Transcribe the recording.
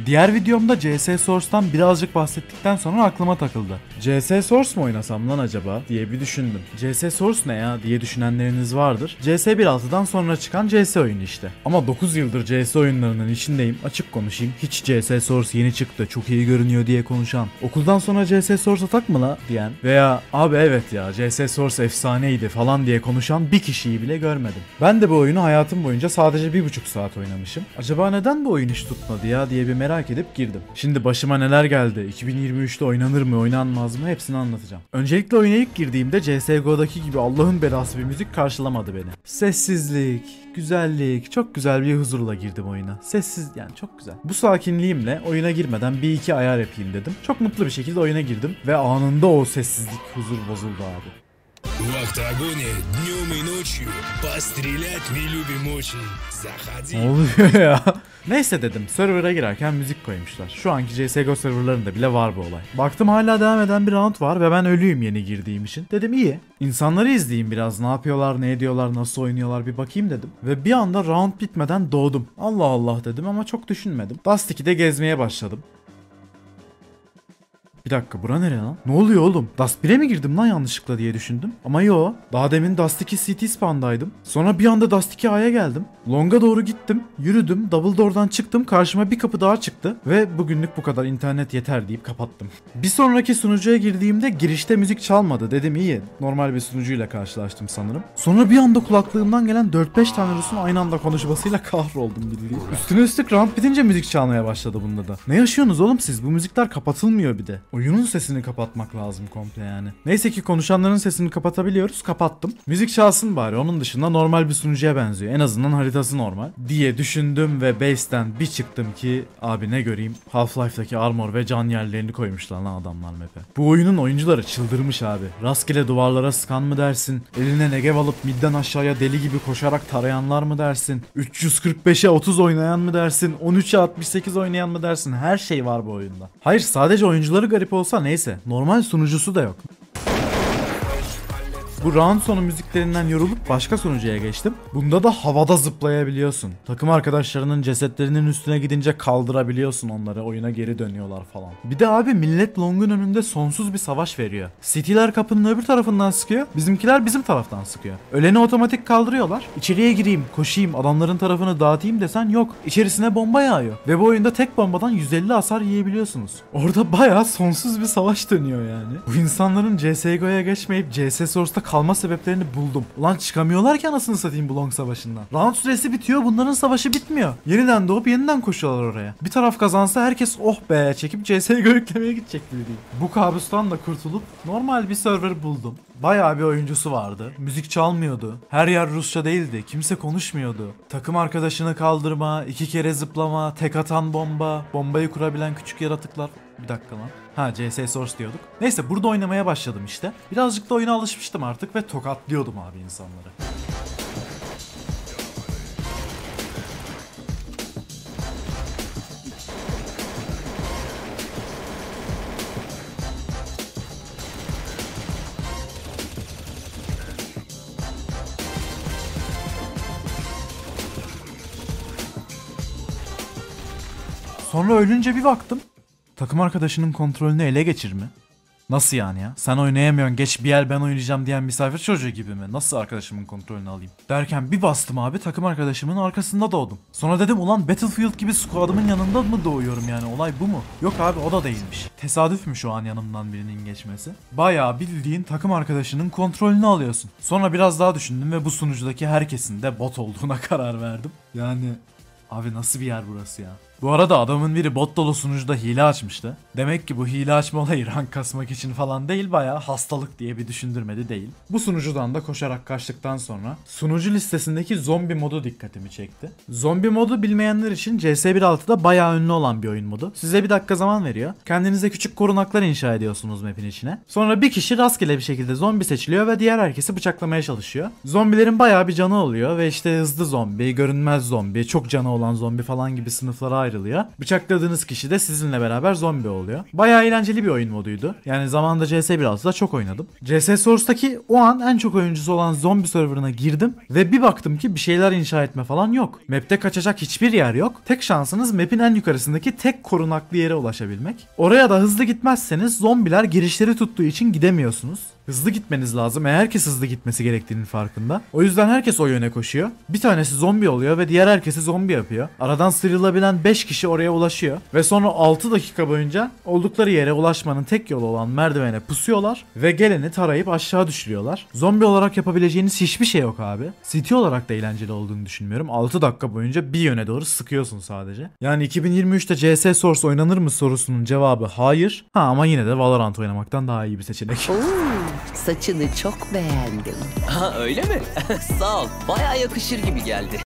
Diğer videomda CS Source'tan birazcık bahsettikten sonra aklıma takıldı. CS Source mu oynasam lan acaba diye bir düşündüm. CS Source ne ya diye düşünenleriniz vardır. CS 1.6'dan sonra çıkan CS oyunu işte. Ama 9 yıldır CS oyunlarının içindeyim. Açık konuşayım. Hiç CS Source yeni çıktı, çok iyi görünüyor diye konuşan, okuldan sonra CS Source atak mı la diyen veya abi evet ya CS Source efsaneydi falan diye konuşan bir kişiyi bile görmedim. Ben de bu oyunu hayatım boyunca sadece 1,5 saat oynamışım. Acaba neden bu oyun hiç tutmadı ya diye bir merak edip girdim. Şimdi başıma neler geldi, 2023'te oynanır mı oynanmaz mı hepsini anlatacağım. Öncelikle oyuna ilk girdiğimde CSGO'daki gibi Allah'ın belası bir müzik karşılamadı beni. Sessizlik, güzellik, çok güzel bir huzurla girdim oyuna. Sessiz, yani çok güzel. Bu sakinliğimle oyuna girmeden bir iki ayar yapayım dedim. Çok mutlu bir şekilde oyuna girdim ve anında o sessizlik, huzur bozuldu abi. В октагоне днем и ночью пострелять не любим очень. Заходи. Ne oluyor ya? Neyse dedim, server'a girerken müzik koymuşlar. Şu anki CSGO serverlarında bile var bu olay. Baktım hala devam eden bir round var ve ben ölüyüm yeni girdiğim için. Dedim iyi. İnsanları izleyeyim biraz, ne yapıyorlar, ne ediyorlar, nasıl oynuyorlar bir bakayım dedim. Ve bir anda round bitmeden doğdum. Allah Allah dedim ama çok düşünmedim. Dust 2'de gezmeye başladım. Bir dakika, bura nere lan? Ne oluyor oğlum? Dust 1'e mi girdim lan yanlışlıkla diye düşündüm. Ama yo. Daha demin Dust 2 CT spawn'daydım. Sonra bir anda Dust 2 A'ya geldim. Long'a doğru gittim. Yürüdüm. Double door'dan çıktım. Karşıma bir kapı daha çıktı. Ve bugünlük bu kadar, internet yeter deyip kapattım. Bir sonraki sunucuya girdiğimde girişte müzik çalmadı. Dedim iyi. Normal bir sunucuyla karşılaştım sanırım. Sonra bir anda kulaklığımdan gelen 4-5 tane Rus'un aynı anda konuşmasıyla kahroldum bildiğin. Üstüne üstlük round bitince müzik çalmaya başladı bunda da. Ne yaşıyorsunuz oğlum siz? Bu müzikler kapatılmıyor bir de. Oyunun sesini kapatmak lazım komple yani. Neyse ki konuşanların sesini kapatabiliyoruz. Kapattım. Müzik çalsın bari. Onun dışında normal bir sunucuya benziyor. En azından haritası normal diye düşündüm ve base'ten bir çıktım ki abi ne göreyim? Half-Life'daki armor ve can yerlerini koymuşlar lan adamlar map'e. Bu oyunun oyuncuları çıldırmış abi. Rastgele duvarlara sıkan mı dersin? Eline negev alıp midden aşağıya deli gibi koşarak tarayanlar mı dersin? 345'e 30 oynayan mı dersin? 13'e 68 oynayan mı dersin? Her şey var bu oyunda. Hayır, sadece oyuncuları garip olsa neyse. Normal sunucusu da yok. Bu round sonu müziklerinden yorulup başka sunucuya geçtim. Bunda da havada zıplayabiliyorsun. Takım arkadaşlarının cesetlerinin üstüne gidince kaldırabiliyorsun onları. Oyuna geri dönüyorlar falan. Bir de abi millet Long'un önünde sonsuz bir savaş veriyor. City'ler kapının öbür tarafından sıkıyor. Bizimkiler bizim taraftan sıkıyor. Öleni otomatik kaldırıyorlar. İçeriye gireyim, koşayım, adamların tarafını dağıtayım desen yok. İçerisine bomba yağıyor. Ve bu oyunda tek bombadan 150 hasar yiyebiliyorsunuz. Orada bayağı sonsuz bir savaş dönüyor yani. Bu insanların CSGO'ya geçmeyip CS Source'da kalma sebeplerini buldum. Ulan çıkamıyorlar ki anasını satayım bu Long savaşından. Round süresi bitiyor, bunların savaşı bitmiyor. Yeniden doğup yeniden koşuyorlar oraya. Bir taraf kazansa herkes oh be çekip CSGO yüklemeye gidecek gibi değil. Bu kabustan da kurtulup normal bir server buldum. Bayağı bir oyuncusu vardı. Müzik çalmıyordu. Her yer Rusça değildi. Kimse konuşmuyordu. Takım arkadaşını kaldırma, 2 kere zıplama, tek atan bomba, bombayı kurabilen küçük yaratıklar. Bir dakika lan. Ha, CS Source diyorduk. Neyse, burada oynamaya başladım işte. Birazcık da oyuna alışmıştım artık ve tokatlıyordum abi insanları. Sonra ölünce bir baktım. Takım arkadaşının kontrolünü ele geçir mi? Nasıl yani ya? Sen oynayamıyorsun, geç bir yer ben oynayacağım diyen misafir çocuğu gibi mi? Nasıl arkadaşımın kontrolünü alayım? Derken bir bastım abi, takım arkadaşımın arkasında doğdum. Sonra dedim ulan Battlefield gibi squad'ımın yanında mı doğuyorum yani, olay bu mu? Yok abi, o da değilmiş. Tesadüfmüş o an yanımdan birinin geçmesi. Bayağı bildiğin takım arkadaşının kontrolünü alıyorsun. Sonra biraz daha düşündüm ve bu sunucudaki herkesin de bot olduğuna karar verdim. Yani abi nasıl bir yer burası ya? Bu arada adamın biri bot dolu sunucuda hile açmıştı. Demek ki bu hile açma olayı rank kasmak için falan değil, bayağı hastalık diye bir düşündürmedi değil. Bu sunucudan da koşarak kaçtıktan sonra sunucu listesindeki zombi modu dikkatimi çekti. Zombi modu bilmeyenler için CS 1.6'da bayağı ünlü olan bir oyun modu. Size bir dakika zaman veriyor. Kendinize küçük korunaklar inşa ediyorsunuz map'in içine. Sonra bir kişi rastgele bir şekilde zombi seçiliyor ve diğer herkesi bıçaklamaya çalışıyor. Zombilerin bayağı bir canı oluyor ve işte hızlı zombi, görünmez zombi, çok canı olan zombi falan gibi sınıflara ayrılıyor. ayrılıyor. Bıçakladığınız kişi de sizinle beraber zombi oluyor. Bayağı eğlenceli bir oyun moduydu. Yani zamanında CS 1.6'da çok oynadım. CS Source'daki o an en çok oyuncusu olan zombi serverına girdim ve bir baktım ki bir şeyler inşa etme falan yok. Map'te kaçacak hiçbir yer yok. Tek şansınız map'in en yukarısındaki tek korunaklı yere ulaşabilmek. Oraya da hızlı gitmezseniz zombiler girişleri tuttuğu için gidemiyorsunuz. Hızlı gitmeniz lazım. Herkes hızlı gitmesi gerektiğinin farkında. O yüzden herkes o yöne koşuyor. Bir tanesi zombi oluyor ve diğer herkesi zombi yapıyor. Aradan sıyrılabilen 5 kişi oraya ulaşıyor. Ve sonra 6 dakika boyunca oldukları yere ulaşmanın tek yolu olan merdivene pusuyorlar. Ve geleni tarayıp aşağı düşürüyorlar. Zombi olarak yapabileceğiniz hiçbir şey yok abi. CT olarak da eğlenceli olduğunu düşünmüyorum. 6 dakika boyunca bir yöne doğru sıkıyorsun sadece. Yani 2023'te CS Source oynanır mı sorusunun cevabı hayır. Ama yine de Valorant oynamaktan daha iyi bir seçenek. Saçını çok beğendim. Ha öyle mi? Sağ ol. Bayağı yakışır gibi geldi.